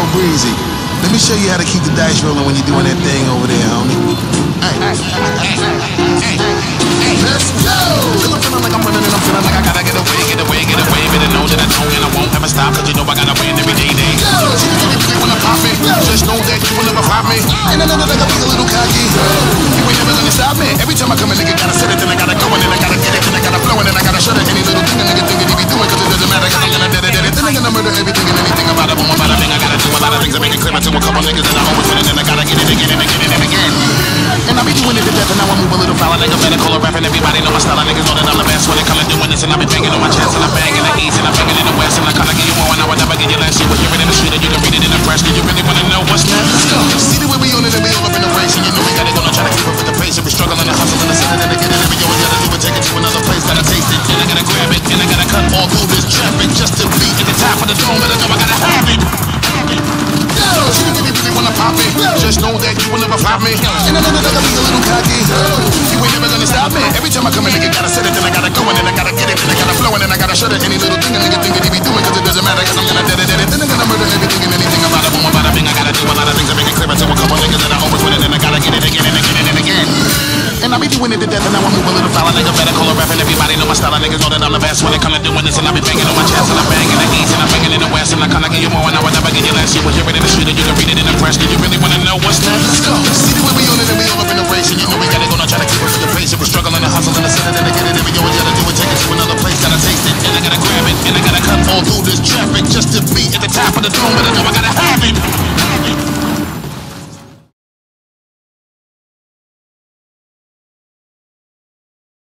breezy. Let me show you how to keep the dice rolling when you're doing that thing over there, homie. Let's go! I'm feeling like I'm running and I'm feeling like I gotta get away. But I know that I don't and I won't ever stop, cause you know I gotta win every day. You wanna pop me, just know that you will never flop me. And I know that I gotta be a little cocky. You ain't never gonna stop me. Every time I come a nigga gotta set it, then I gotta go, and then I gotta get it, then I gotta flow, and then I gotta shut it. Any little thing a nigga think that he be doing, cause it doesn't matter, cause I'm gonna dead it. Then I'm gonna murder everything and anything about it. Boom, about a thing, I gotta do a lot of things to make it clear to a couple niggas, and I always win it, then I gotta get it again and again and again. And I be doing it to death, and now I move a little foul. Nigga better call a rap, and everybody know my style. Niggas know that I'm the best when it comes to doing this, and I be banging on my chest, and I'm banging the east, and I'm banging in the west, and I kinda give you more, and I would never get your last. You will hear it in the street, and you can read it in the press. Do you really wanna know what's next? Let's go. See the way we on it, and we all up in the race, and you know we gotta go and try to keep up with the pace, and we struggling and hustling and sitting and get it, and we always gotta do it, take it to another place, gotta taste it, and I gotta grab it, and I gotta cut all through this traffic just to be at the top of the dome, and I know I gotta have it. You really wanna pop me, just know that you will never flop me. And I know that I gotta be a little cocky. You ain't never gonna stop me. Every time I come in, nigga gotta set it, then I gotta go, and then I gotta get it, then I gotta flow, and then I gotta shut it. Any little thing a nigga think that he be doing, cause it doesn't matter, cause I'm gonna dead it. Then I'm gonna murder everything and anything about it. Boom, about a thing, I gotta do a lot of things to make it clear to a couple niggas that I always win it, then I gotta get it again and again and again. And I be doing it to death, and now I move a little foul. Nigga better call a rap, and everybody know my style. Niggas know that I'm the best when it come to doing this, and I be banging on my chest, and I'm banging the east, and I'm banging in the west, and I kinda give you more, and I would never get your last. You will hear it in the street, and you can read it in the press. Do you really wanna know what's next? Let's go. See the way we on it, and we all up in the race, and you know we gotta go and try to keep up with the pace. If we're struggling and hustling and sitting and get it, and we always gotta do it, take it to another place, gotta taste it, and I gotta grab it, and I gotta cut all through this traffic just to be at the top of the dome, and I know I gotta have it.